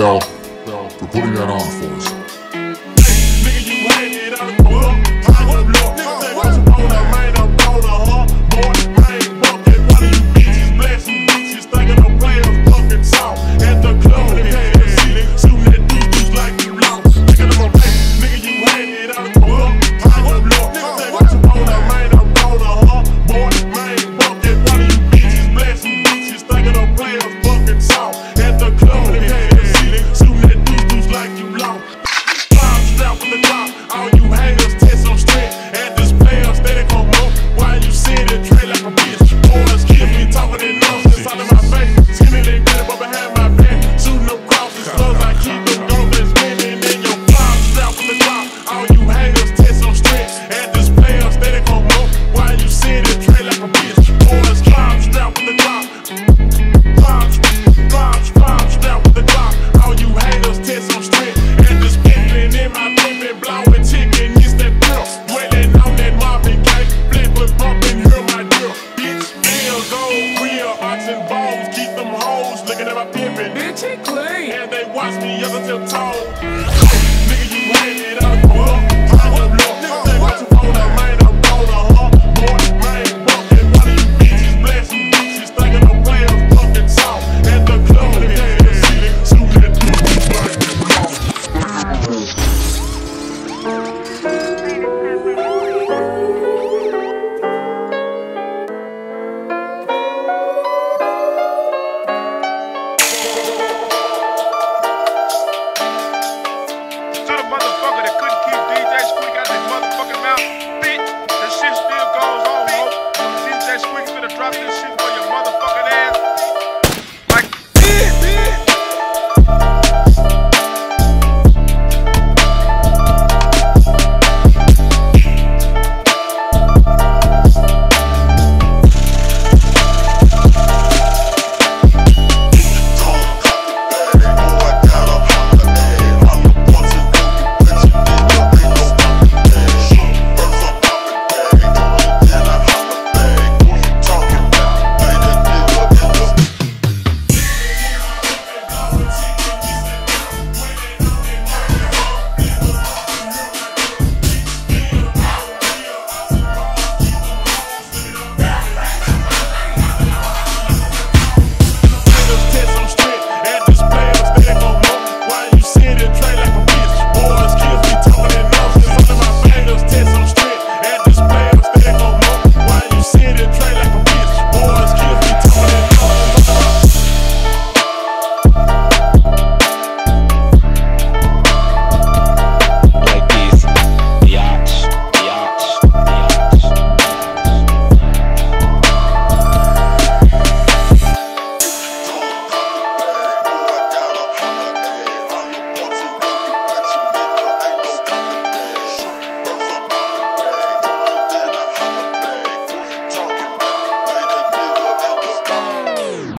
Bell, for putting that on for us. Nigga, you had it out of the book. I go look. Nigga, say what you want, I made up on the huh? Boy, man, buck it. One of you bitches, blessing bitches, thinking the players fucking soft. At the club, they had the ceiling, shooting at dudes like you lost. Nigga, I'm a man. Nigga, you had it out of the book. I go look. Nigga, say what you want, I made up on the huh? Boy, man, buck it. One of you bitches, blessing bitches, thinking the players fucking soft. At the club, they had the ceiling, shooting at dudes like you lost. Strap with the clock, all you haters test on strength. And this player steady come up while you sit and trade like a bitch. Boys keep me talking that nonsense out of my face. Skinny they good, but behind my back, shooting them crosses, slugs. I keep them goblins spinning in your block. Strap with the clock, all you haters test on strength. And this player steady come up while you sit and trade like a bitch. Boys strap with the clock. Strap with the clock, all you haters test on strength. And this pimpin' in my pimpin', blowin' chicken, it's that girl. Dwellin' on that mobbing gang, flippin', bumpin', hear my drill. Bitch, real gold, real oxen bones, keep them hoes looking at my pimpin'. Bitch, he clean. And they watch me up until told. Nigga, you had it out of the book. I go look. Nigga, say what you want, I made up on the huh? Boy, man, bucket. One of you bitches, blessing bitches, thinking the players fucking soft. At the club, they had the ceiling, shooting at dudes like you lost. To the motherfucker that couldn't keep DJ Squeak out his motherfucking mouth, bitch, that shit still goes on, ho. DJ Squeak finna drop this shit.